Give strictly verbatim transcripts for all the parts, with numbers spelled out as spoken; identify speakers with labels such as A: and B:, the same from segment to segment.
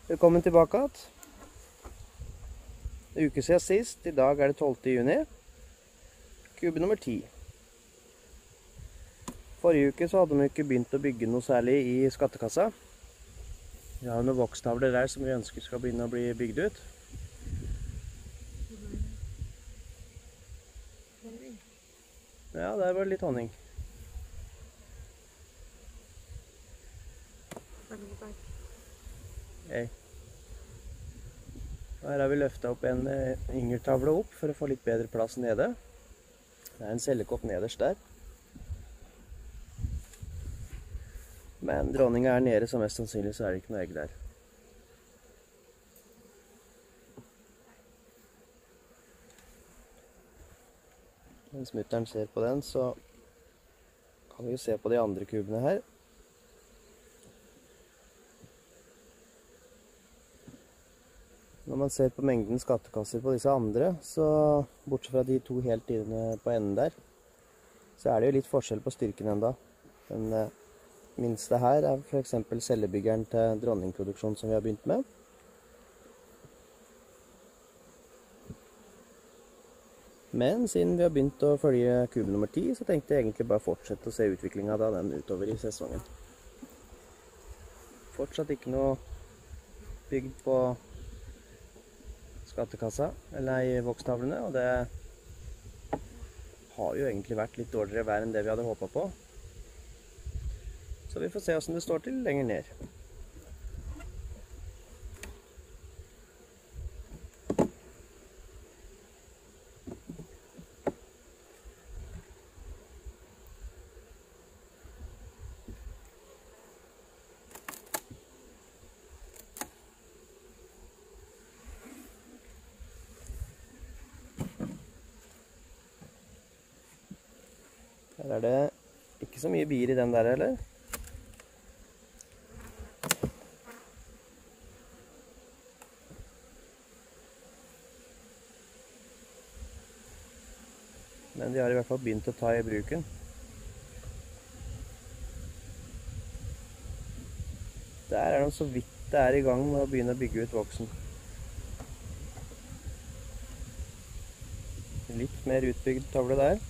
A: Velkommen tilbake igjen. En uke siden sist. I dag er det tolvte juni. Kube nummer ti. Forrige uke så hadde vi ikke begynt å bygge noe særlig i skattekassa. Vi har noen vokstavler der som vi ønsker skal begynne å bli bygd ut. Ja, der var det litt honning. Hei. Her har vi løftet opp en yngeltavle opp for å få litt bedre plass nede. Det er en cellekopp nederst der. Men dronningen er nede, så mest sannsynlig så er det ikke noe egg der. Mens mutteren ser på den, så kan vi jo se på de andre kubene her. Når man ser på mengden skattekasser på disse andre, så bortsett fra de to helt inne på enden der, så er det jo litt forskjell på styrken enda. Den minste her er for eksempel cellebyggeren til dronningproduksjon som vi har begynt med. Men siden vi har begynt å følge kube nummer ti, så tenkte jeg egentlig bare fortsette å se utviklingen av den utover i sesongen. Fortsatt ikke noe bygd på skattekassa, eller i vokstavlene, og det har jo egentlig vært litt dårligere vær enn det vi hadde håpet på. Så vi får se hvordan det står til lenger ned. Her er det ikke så mye bier i den der, eller? Men de har i hvert fall begynt å ta i bruken. Der er de så vidt det er i gang med å begynne å bygge ut voksen. Litt mer utbygd tavle der.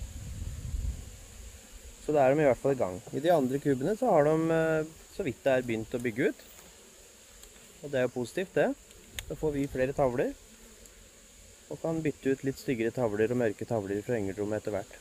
A: Så da er de i hvert fall i gang. I de andre kubene så har de så vidt det er begynt å bygge ut. Og det er jo positivt det. Da får vi flere tavler. Og kan bytte ut litt styggere tavler og mørke tavler fra yngelrommet etter hvert.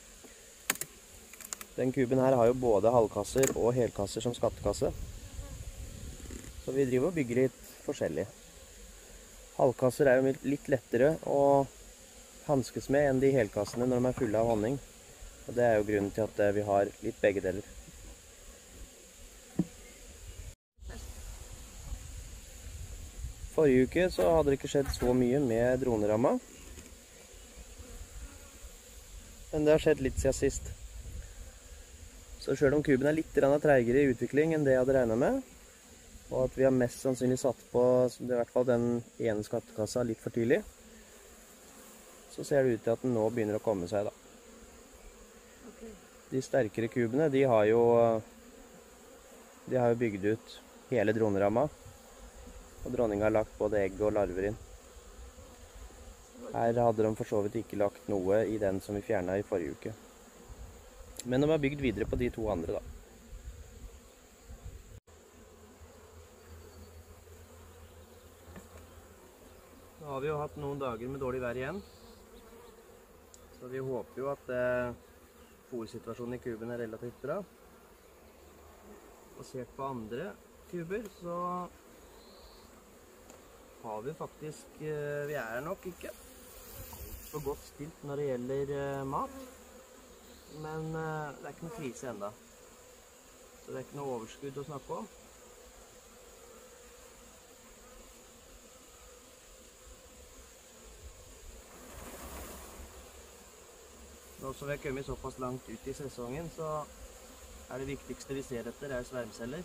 A: Den kuben her har jo både halvkasser og helkasser som skattekasse. Så vi driver og bygger litt forskjellig. Halvkasser er jo litt lettere å hanskes med enn de helkassene når de er fulle av honning. Og det er jo grunnen til at vi har litt begge deler. Forrige uke så hadde det ikke skjedd så mye med droneramma. Men det har skjedd litt siden sist. Så selv om kuben er litt treigere i utvikling enn det jeg hadde regnet med, og at vi har mest sannsynlig satt på i hvert fall den ene skattekassa litt for tidlig, så ser det ut til at den nå begynner å komme seg da. De sterkere kubene, de har jo, de har jo bygd ut hele droneramma. Og dronningen har lagt både egg og larver inn. Her hadde de for så vidt ikke lagt noe i den som vi fjernet i forrige uke. Men de har bygd videre på de to andre da. Nå har vi jo hatt noen dager med dårlig vær igjen. Så vi håper jo at eh, fôrsituasjonen i kuben er relativt bra. Basert på andre kuber så har vi faktisk, vi er nok ikke så godt stilt når det gjelder mat, men det er ikke noe krise enda. Så det er ikke noe overskudd å snakke om. Nå som vi har kommet såpass langt ut i sesongen, så er det viktigste vi ser etter er svermceller.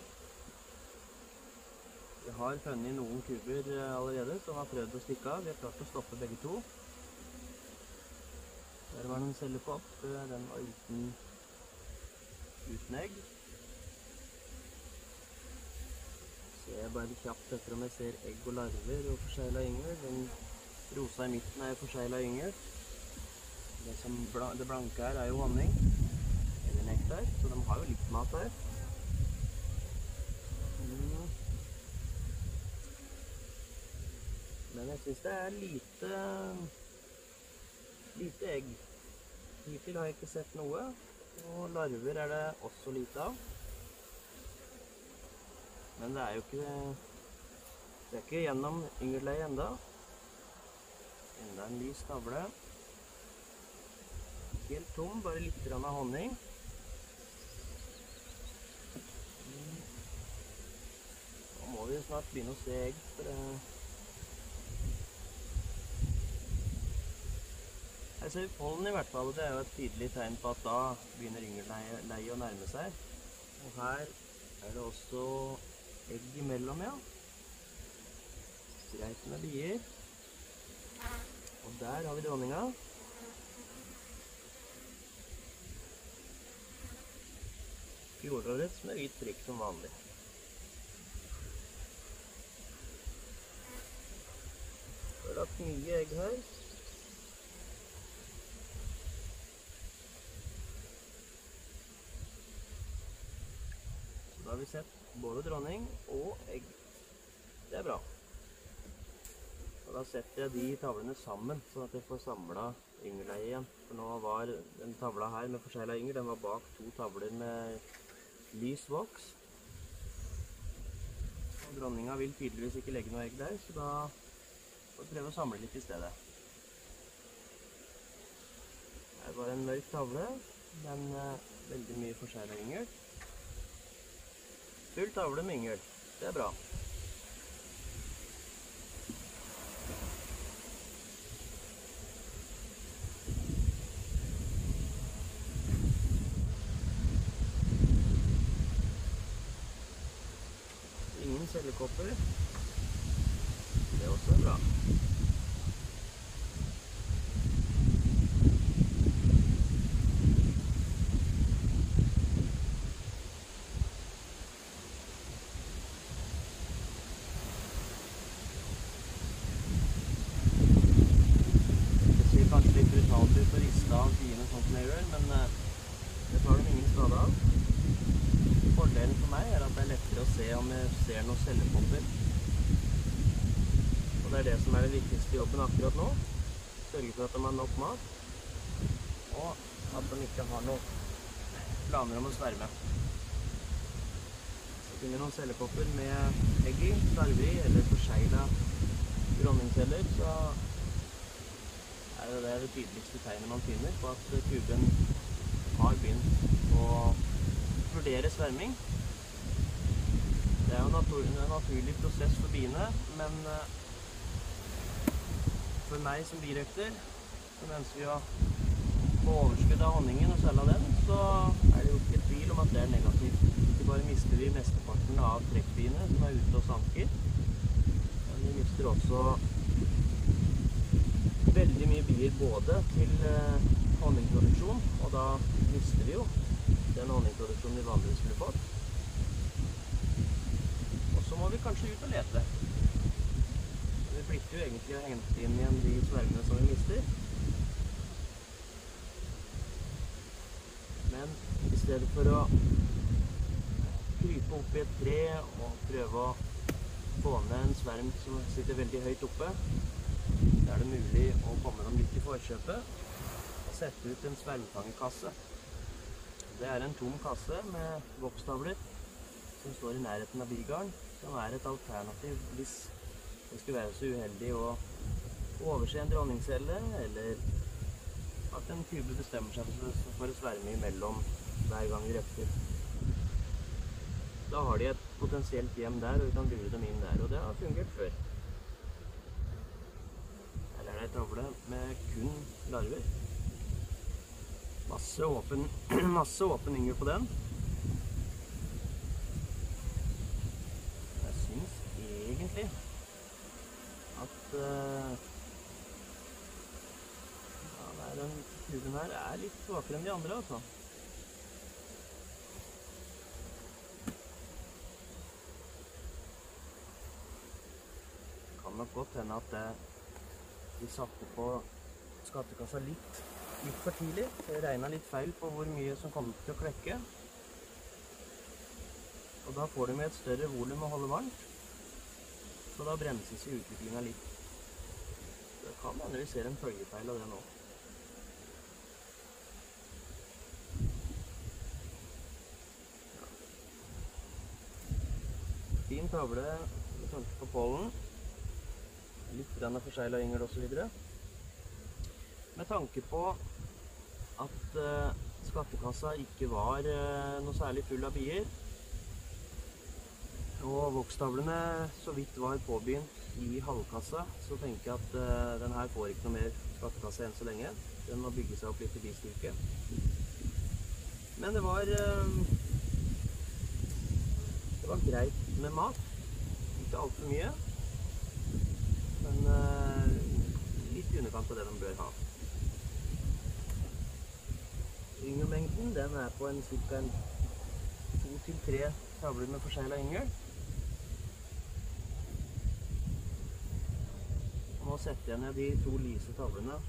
A: Vi har funnet noen kuber allerede som har prøvd å stikke av. Vi har klart å stoppe begge to. Der var noen celler på opp. Den var uten, uten egg. ser bare kjapt etter om jeg ser egg og larver og forseglet yngel. Den rosa i midten er forseglet yngel. Det, som bla, det blanke her er jo honning, eller nektar, så de har jo litt mat her. Mm. Men jeg synes det er lite, lite egg. Hittil har jeg ikke sett noe, og larver er det også lite av. Men det er jo ikke, det er ikke gjennom yngelleie enda. Enda en lys tavle. Helt tom, bare litt grann av honning. Nå må vi snart begynne å se egg, for det... Her ser vi pollen i hvert fall, og det er jo et tydelig tegn på at da begynner yngelleie å nærme seg. Og her er det også egg imellom, ja. Greit med bier. Og der har vi dronninga. Fjorårets med hvit prikk som vanlig. Så har lagt mye egg her. Så da har vi sett både dronning og egg. Det er bra. Og da setter jeg de tavlene sammen, sånn at jeg får samlet yngelleie igjen. For nå var den tavla her med forseglet yngel, den var bak to tavler med lys voks. Og dronninga vil tydeligvis ikke legge noe egg der, så da får vi prøve å samle litt i stedet. Her var en mørk tavle, men veldig mye forseglet yngel. Full tavle med yngel, det er bra. Ingen cellekopper. Det er også bra. Det ser kanskje litt brutalt ut å riste av biene sånn som jeg gjør, men det tar de ingen skade av. Fordelen for meg er at det er lettere å se om jeg ser noen cellepopper. Og det er det som er den viktigste jobben akkurat nå. Sørge for at de har nok mat, og at de ikke har noen planer om å sverme. Så finner noen cellepopper med egg i, larver i, eller forseglet dronningceller, så er det det tydeligste tegnet man finner på at kuben har begynt å vurdere sverming. Det er jo natur en naturlig prosess for biene, men for meg som birøkter, som ønsker å få overskudd av honningen og selge den, så er det jo ikke tvil om at det er negativt. Ikke bare mister vi mesteparten av trekkbiene som er ute og sanker, men vi mister også veldig mye bier både til honningproduksjon, og da mister vi jo den honningproduksjonen vi vanligvis skulle fått. Og så må vi kanskje ut og lete. Vi plikter jo egentlig å hente inn igjen de svermene som vi mister. Men i stedet for å krype opp i et tre og prøve å få ned en sverm som sitter veldig høyt oppe, så er det mulig å komme dem litt i forkjøpet og sette ut en svermfangekasse. Det er en tom kasse med vokstavler som står i nærheten av bigarden, som er et alternativ hvis det skulle være så uheldig å overse en dronningscelle, eller at en kube bestemmer seg for å sverme imellom hver gang vi røpter. Da har de et potensielt hjem der, og vi kan lure dem inn der, og det har fungert før. Her er det et tavle med kun larver. Masse åpen, masse åpen yngel på den. Jeg synes egentlig at uh, ja, den kuben her er litt svakere enn de andre, altså. det nok godt hende at det, de satte på skattekassa litt, litt for tidlig. Det regnet litt feil på hvor mye som kom til å klekke. Og da får de med et større volum å holde varmt. Så da bremses i utviklingen litt. Det kan hende vi ser en følgefeil av det nå. Fin tavle med tanke på pollen. Litt grann forseglet yngel og så videre. Med tanke på at uh, skattekassa ikke var uh, noe særlig full av bier, og vokstavlene så vidt var påbegynt i halvkassa, så tenker jeg at uh, den her får ikke noe mer skattekasse enn så lenge. Den må bygge seg opp litt i bistyrke. Men det var uh, det var greit med mat. Ikke alt for mye, men uh, litt i underkant av det de bør ha. Yngelmengden, den er på en cirka en to til tre tavler med forseglet yngel. Nå setter jeg ned de to lyse tavlene.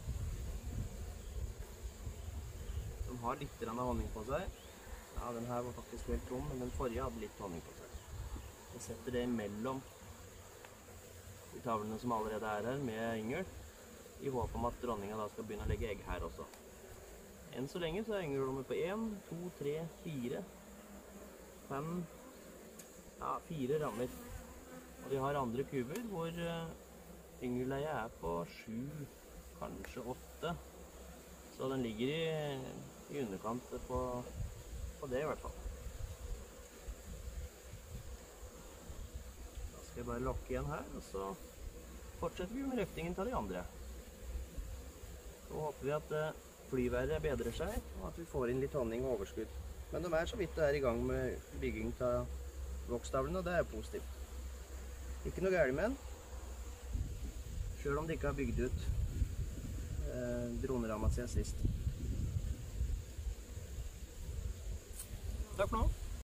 A: De har litt grann av honning på seg. Ja, den her var faktisk helt tom, men den forrige hadde litt honning på seg. Jeg setter det imellom de tavlene som allerede er her med yngel, i håp om at dronninga da skal begynne å legge egg her også. Enn så lenge så er yngelrommet på en, to, tre, fire, fem, ja, fire rammer. Og de har andre kuber hvor yngelleie er på sju, kanskje åtte. Så den ligger i, i underkant på, på det i hvert fall. Da skal jeg bare lokke igjen her, og så fortsetter vi med røftingen til de andre. Så håper vi at flyværet bedrer seg, og at vi får inn litt honning og overskudd. Men de er så vidt det er i gang med bygging av vokstavlene, og det er positivt. Ikke noe gærent med den, selv om de ikke har bygd ut eh, droneramma siden sist. Takk for nå.